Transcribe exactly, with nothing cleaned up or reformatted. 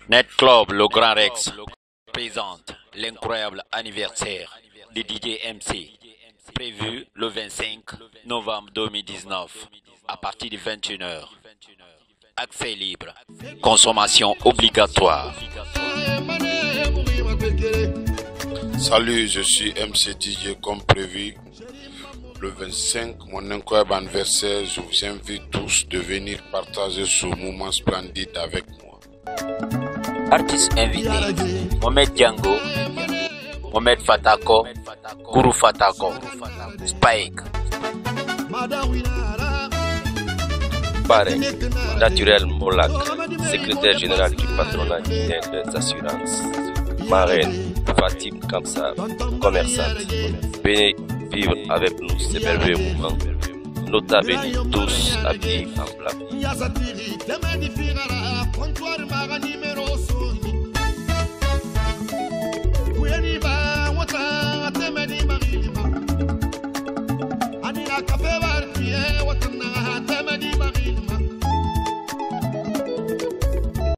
Net Club Le Grand Rex présente l'incroyable anniversaire de D J M C, prévu le vingt-cinq novembre deux mille dix-neuf à partir de vingt et une heures. Accès libre, consommation obligatoire. Salut, je suis M C D J comme prévu. Le vingt-cinq, mon incroyable anniversaire, je vous invite tous de venir partager ce moment splendide avec moi. Artistes invités, Mohamed Django, Mohamed Fatako, Guru Fatako, Spike. Parrain, Naturel Molak, secrétaire général du patronat des assurances. Marraine, Fatim Kamsa, commerçante. Venez vivre avec nous ces merveilleux moments. Nota bene, tous habillés en blanc.